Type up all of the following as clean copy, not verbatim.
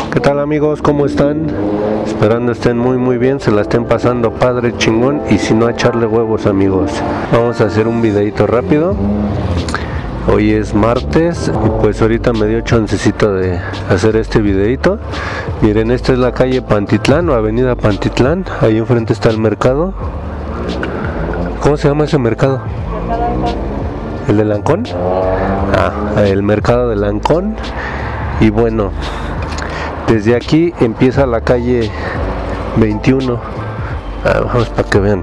¿Qué tal amigos? ¿Cómo están? Esperando estén muy bien, se la estén pasando padre chingón y si no a echarle huevos amigos. Vamos a hacer un videito rápido. Hoy es martes y pues ahorita me dio chancecito de hacer este videito. Miren, esta es la calle Pantitlán o avenida Pantitlán. Ahí enfrente está el mercado. ¿Cómo se llama ese mercado? ¿El de Lancón? Ah, el mercado de Lancón. Y bueno, desde aquí empieza la calle 21. Vamos para que vean.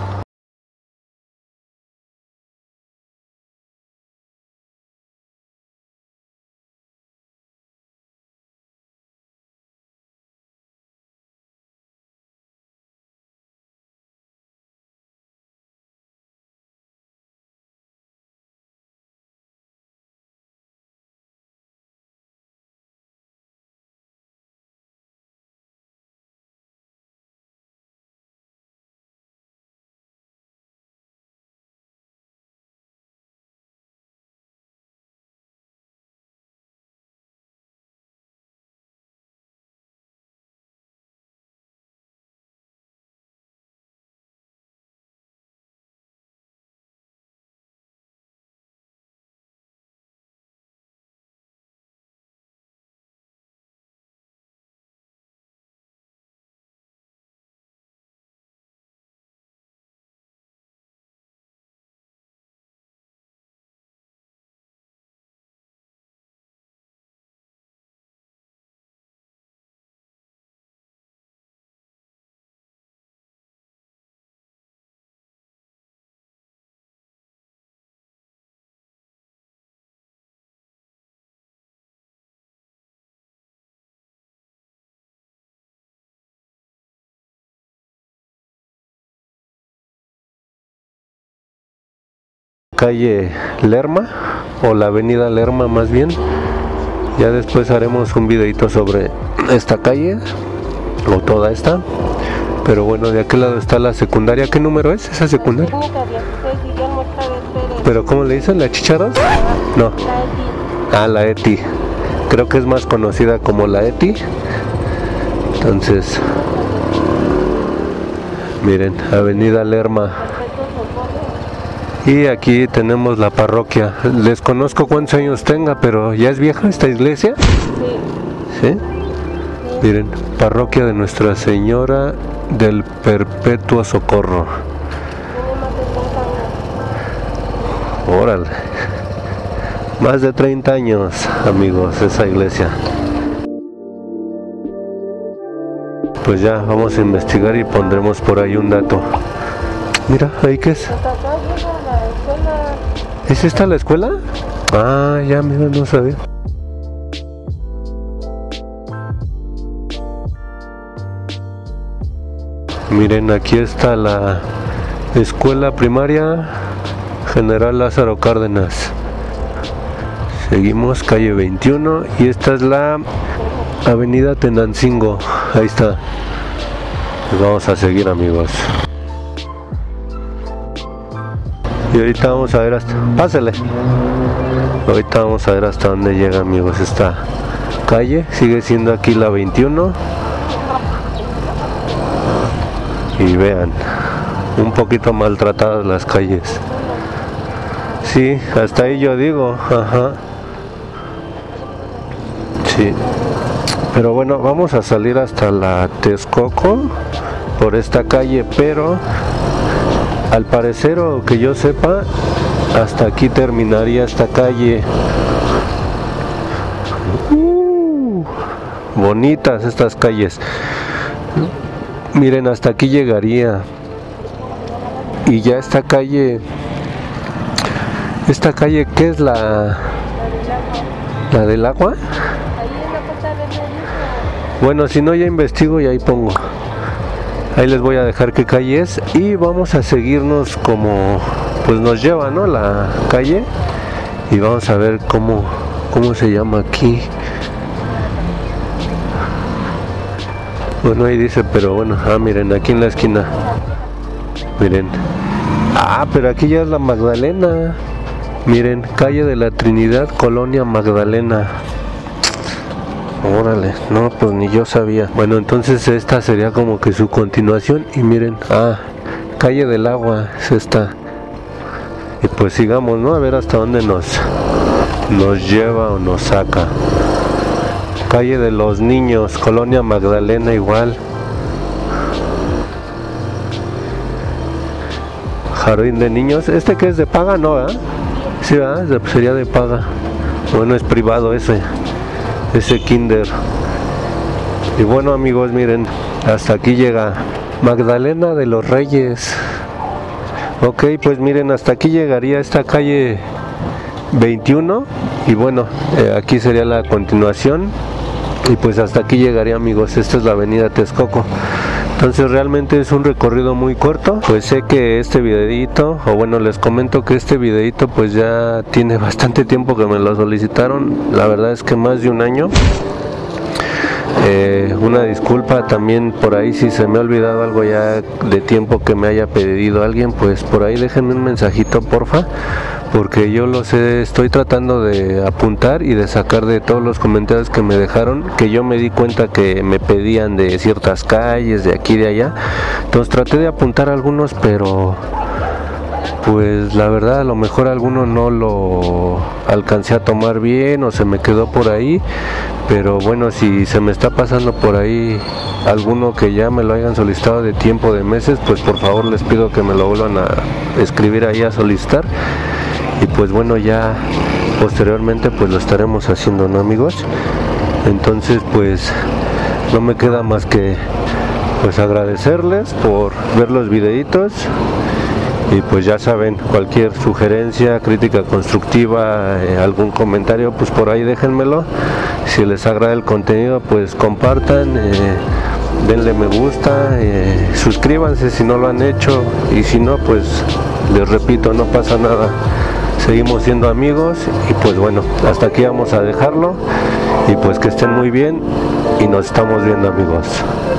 Calle Lerma o la avenida Lerma más bien. Ya después haremos un videito sobre esta calle o toda esta. Pero bueno, de aquel lado está la secundaria. ¿Qué número es esa secundaria? ¿Pero cómo le dicen? ¿La Chicharros? No. Ah, la ETI. Creo que es más conocida como la ETI. Entonces, miren, avenida Lerma. Y aquí tenemos la parroquia. Desconozco cuántos años tenga, pero ¿ya es vieja esta iglesia? Sí. ¿Sí? Miren, parroquia de Nuestra Señora del Perpetuo Socorro. Órale. Más de 30 años, amigos, esa iglesia. Pues ya, vamos a investigar y pondremos por ahí un dato. Mira, ¿ahí qué es? ¿Es esta la escuela? Ah, ya, mira, no sabía. Miren, aquí está la escuela primaria General Lázaro Cárdenas. Seguimos, calle 21 y esta es la avenida Tenancingo. Ahí está. Pues vamos a seguir, amigos. Y ahorita vamos a ver hasta... Pásale. Ahorita vamos a ver hasta dónde llega, amigos, esta calle. Sigue siendo aquí la 21. Y vean, un poquito maltratadas las calles. Sí, hasta ahí yo digo, ajá. Sí. Pero bueno, vamos a salir hasta la Texcoco por esta calle, pero al parecer, o que yo sepa, hasta aquí terminaría esta calle. Bonitas estas calles. Miren, hasta aquí llegaría. Y ya esta calle, ¿qué es la del agua? Bueno, si no ya investigo y ahí pongo. Ahí les voy a dejar qué calle es y vamos a seguirnos como pues nos lleva, ¿no? La calle y vamos a ver cómo se llama aquí. Bueno, ahí dice, pero bueno, miren, aquí en la esquina. Miren. Pero aquí ya es la Magdalena. Miren, calle de la Trinidad, Colonia Magdalena. Órale, no, pues ni yo sabía. Bueno, entonces esta sería como que su continuación. Y miren, Calle del Agua es esta. Y pues sigamos, ¿no? A ver hasta dónde nos lleva o nos saca. Calle de los Niños, Colonia Magdalena igual. Jardín de Niños, ¿este que es de paga? No, ¿verdad? Sí, ¿verdad? Sería de paga. Bueno, es privado ese kinder. Y bueno, amigos, miren, hasta aquí llega Magdalena de los Reyes. Ok, pues miren, hasta aquí llegaría esta calle 21. Y bueno, aquí sería la continuación. Y pues hasta aquí llegaría, amigos. Esta es la avenida Texcoco. Entonces realmente es un recorrido muy corto. Pues sé que este videito, o bueno, les comento que este videito pues ya tiene bastante tiempo que me lo solicitaron. La verdad es que más de un año. Una disculpa también por ahí si se me ha olvidado algo ya de tiempo que me haya pedido alguien, pues por ahí déjenme un mensajito, porfa, porque yo lo sé, estoy tratando de apuntar y de sacar de todos los comentarios que me dejaron, que yo me di cuenta que me pedían de ciertas calles, de aquí y de allá. Entonces traté de apuntar algunos, pero pues la verdad a lo mejor alguno no lo alcancé a tomar bien o se me quedó por ahí. Pero bueno, si se me está pasando por ahí alguno que ya me lo hayan solicitado de tiempo, de meses, pues por favor les pido que me lo vuelvan a escribir ahí a solicitar. Y pues bueno, ya posteriormente pues lo estaremos haciendo, ¿no, amigos? Entonces pues no me queda más que pues agradecerles por ver los videitos. Y pues ya saben, cualquier sugerencia, crítica constructiva, algún comentario, pues por ahí déjenmelo. Si les agrada el contenido, pues compartan, denle me gusta, suscríbanse si no lo han hecho. Y si no, pues les repito, no pasa nada. Seguimos siendo amigos y pues bueno, hasta aquí vamos a dejarlo. Y pues que estén muy bien y nos estamos viendo, amigos.